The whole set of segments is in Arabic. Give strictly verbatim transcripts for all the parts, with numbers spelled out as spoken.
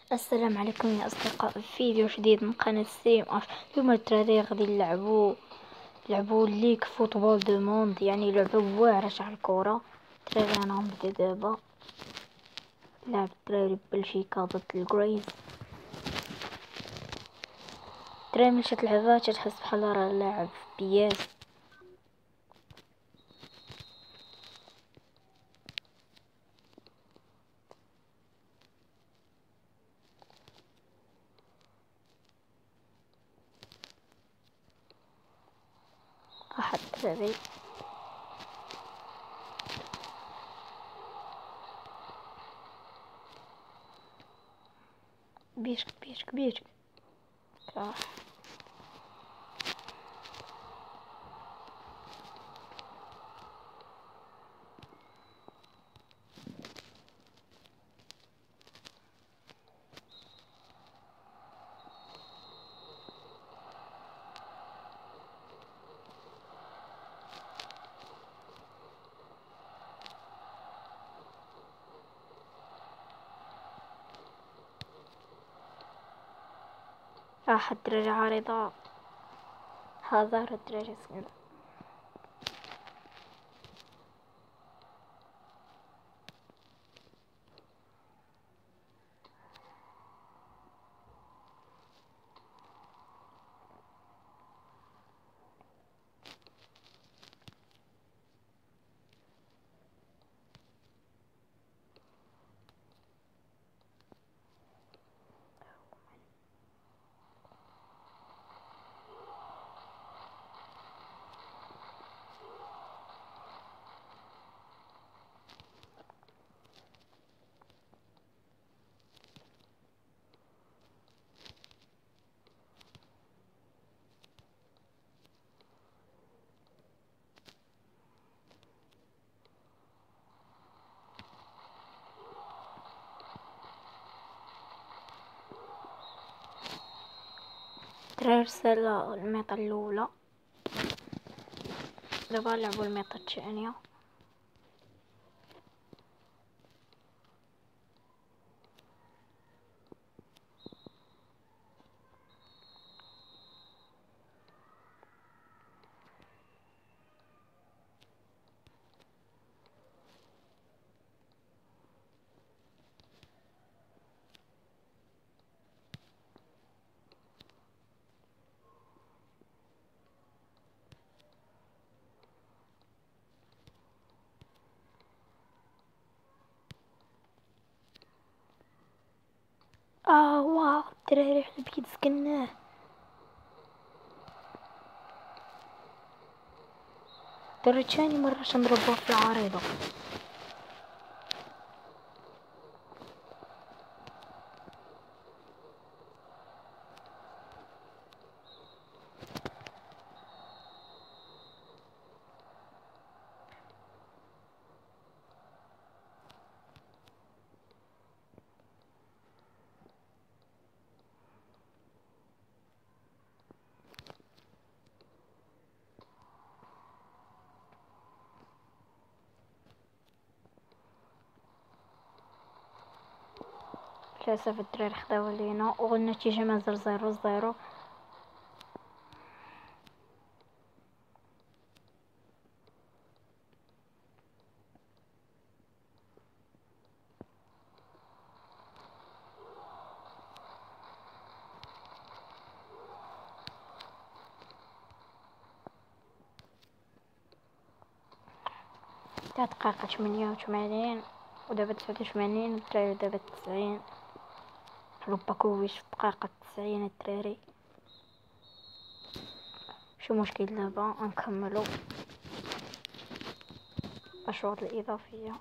السلام عليكم يا أصدقاء، في فيديو جديد من قناة ستريم أف. اليوم الدراري غادي نلعبو نلعبو ليك فوتبول دو موند، يعني لعبة واعرة على الكرة. الدراري أنا غنبدا دابا. لعب الدراري بلجيكا ضد الكريز. الدراري ملي تلعبها تتحس بحال راه لاعب في بياس. واحد الدراري بيشك بيشك بيشك راح. راح الدراري عارضة هازار الدراري سكنة. الدراري رسالة الميطة الأولى، دابا نلعبو الميطة الثانية. اه واو الدراري حنا بيد سكناه. دري تاني مرة نضربوه في العريضة. للأسف الدراري خداو علينا والنتيجة مازال زيرو زيرو. تاع دقيقة ثمانية وثمانين ودابا تسعة وثمانين. الدراري دابا تسعين. لوباكوفيش في الدقيقة تسعين. الدراري شو مشكل دابا نكملو الأشواط الإضافية.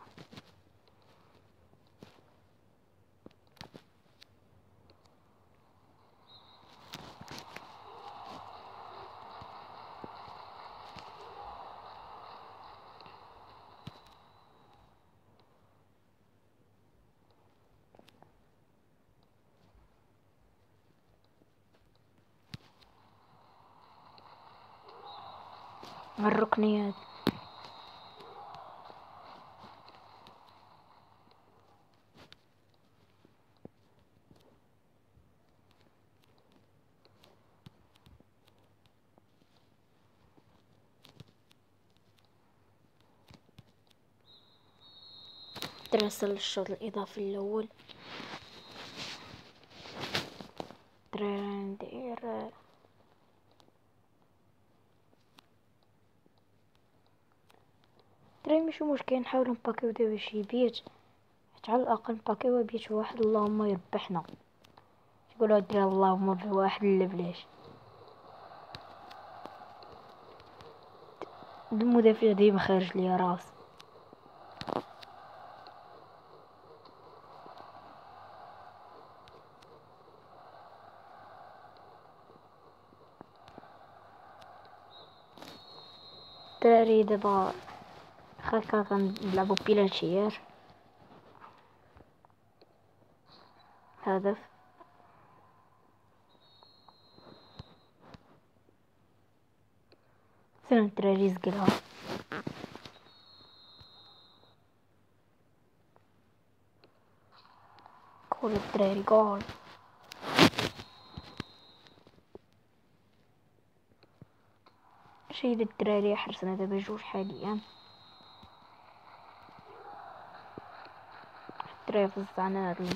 الركنيات ترسل الشوط الإضافي الأول. دراري ندير دراري ماشي مشكل، نحاولو نباكيو دابا شي بيت، حيت على الأقل نباكيو بيت واحد اللهم يربحنا. يقولوا الدراري اللهم بواحد لبلاش. المدافع ديما خارج ليا راس. دراري دابا هكا كنلعبو بيلاتيير. هدف سلام الدراري زقلها. كول الدراري جول. شيد الدراري حرسنا دابا جوج حاليا. الدراري فزعنا هاد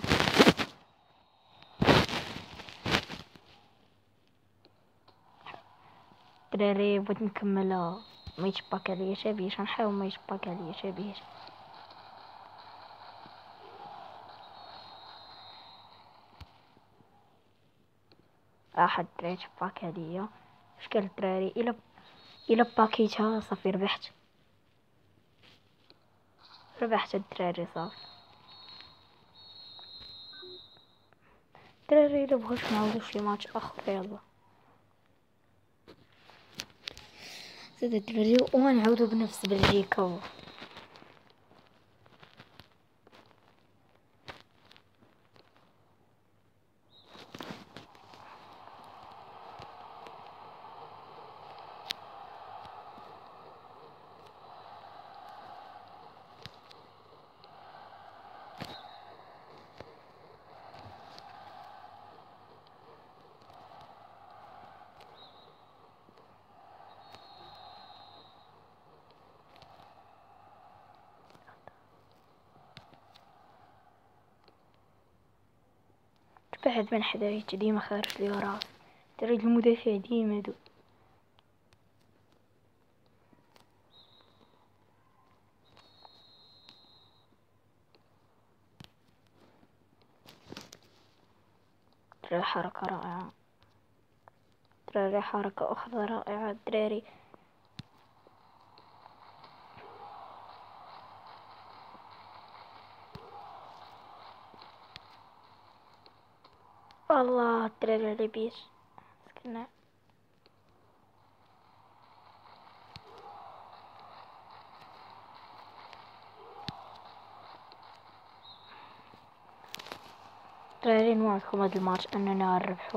الدراري بغيت نكمل ما يتباك عليا شابيش، غنحاول ما يتباك عليا شابيش. احد الدراري تباك عليا. اش قال الدراري؟ الا الا باكيتها صافي ربحت، ربحت الدراري صافي. الدراري الا بغيتو نعاودو شي ماتش اخر يلا زاد الدراري ونعاودو بنفس بلجيكا. بعد من حدايا ديما خارج لي راس. دراري المدافع ديما دو دراري حركة رائعة. دراري حركة أخرى رائعة دراري. الله الدراري على بيش سكنا. دراري نوعدكم هاد الماتش اننا نربحو.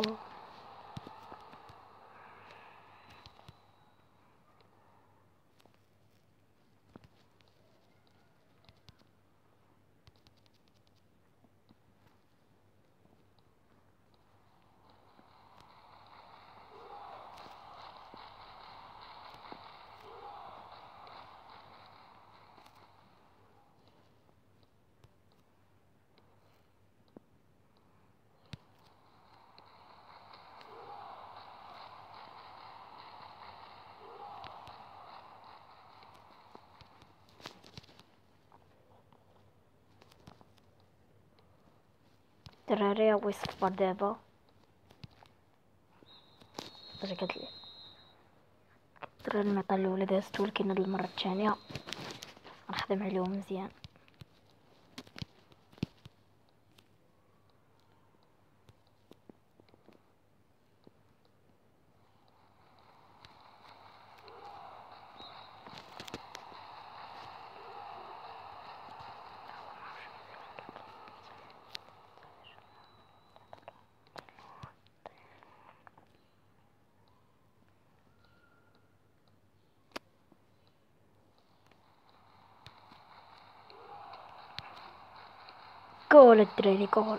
دراري هو يصفر دابا. اش قالتلي؟ دراري النقطة الأولى دازت، ولكن هاد المرة الثانية غنخدم عليهم مزيان. جول الدراري جول.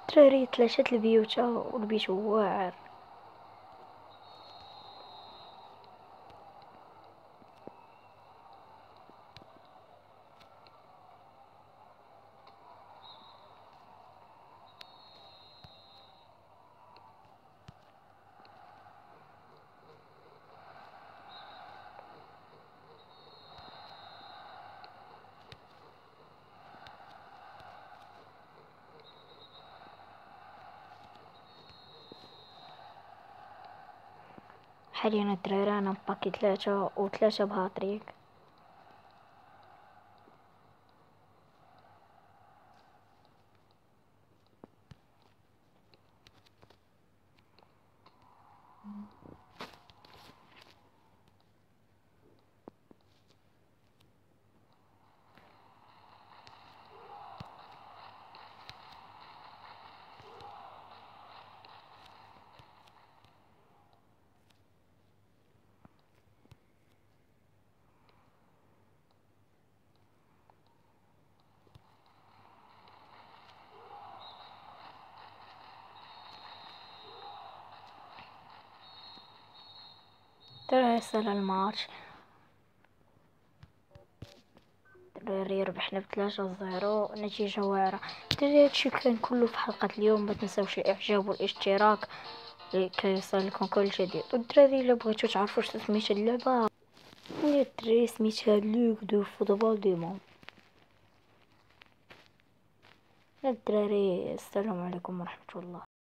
دراري ثلاثة البيوتا والبيت واعر. حاليا الدراري انا باكي ثلاثة وثلاثة بهاتريك. دراري صار الماتش، دراري ربحنا بثلاثة صفر، نتيجة واعرة. دراري هادشي كان كله في حلقة اليوم، متنساوش الاعجاب والاشتراك لكي يصلكم كل جديد. والدراري الا بغيتو تعرفوا شنو سميت اللعبة، هي الدراري سميتها ليغ دو فوتبول دو موند. الدراري السلام عليكم ورحمة الله.